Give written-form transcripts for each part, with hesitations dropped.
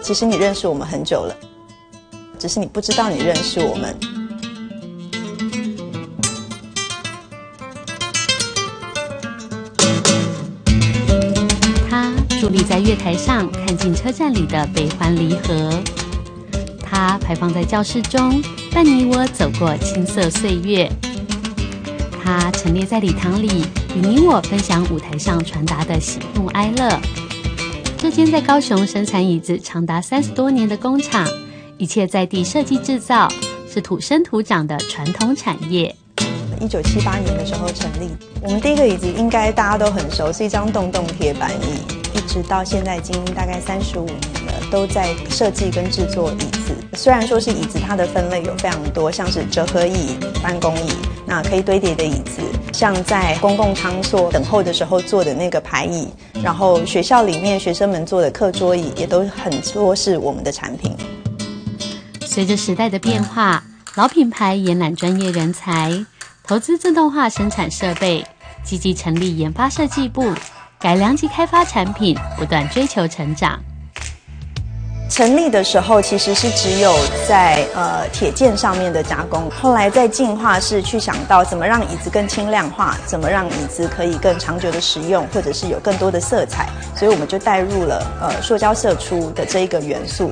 其实你认识我们很久了，只是你不知道你认识我们。 他伫立在月台上，看进车站里的悲欢离合。他排放在教室中，伴你我走过青涩岁月。他陈列在礼堂里，与你我分享舞台上传达的喜怒哀乐。这间在高雄生产椅子长达30多年的工厂，一切在地设计制造，是土生土长的传统产业。 1978年的时候成立，我们第一个椅子应该大家都很熟，是一张洞洞铁板椅，一直到现在已经大概35年了，都在设计跟制作椅子。虽然说是椅子，它的分类有非常多，像是折合椅、办公椅，那可以堆叠的椅子，像在公共场所等候的时候坐的那个排椅，然后学校里面学生们坐的课桌椅，也都很多是我们的产品。 随着时代的变化，老品牌延揽专业人才，投资自动化生产设备，积极成立研发设计部，改良及开发产品，不断追求成长。 成立的时候其实是只有在铁件上面的加工，后来在进化是去想到怎么让椅子更轻量化，怎么让椅子可以更长久的使用，或者是有更多的色彩，所以我们就带入了塑胶射出的这一个元素。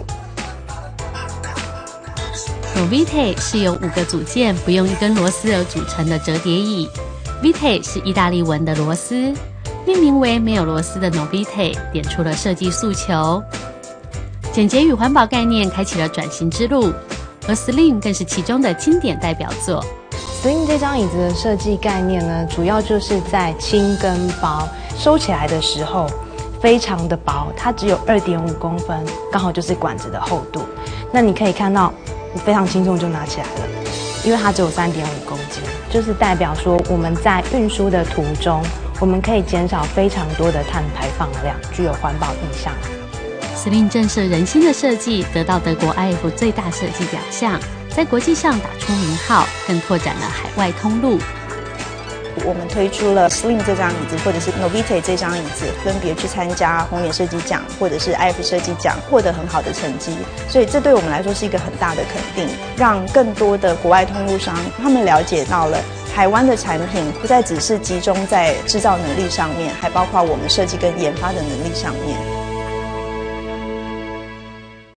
Novite 是由5个组件不用1根螺丝而组成的折叠椅。Vite 是意大利文的螺丝，命名为没有螺丝的 Novite， 点出了设计诉求。简洁与环保概念开启了转型之路，而 Slim 更是其中的经典代表作。 Slim 这张椅子的设计概念呢，主要就是在轻跟薄，收起来的时候非常的薄，它只有2.5公分，刚好就是管子的厚度。那你可以看到，我非常轻松就拿起来了，因为它只有3.5公斤，就是代表说我们在运输的途中，我们可以减少非常多的碳排放量，具有环保意向。 Slim 震慑人心的设计得到德国 IF 最大设计奖项，在国际上打出名号，更拓展了海外通路。 我们推出了 Slim 这张椅子，或者是 Novite 这张椅子，分别去参加红点设计奖或者是 IF 设计奖，获得很好的成绩。所以这对我们来说是一个很大的肯定，让更多的国外通路商他们了解到了台湾的产品不再只是集中在制造能力上面，还包括我们设计跟研发的能力上面。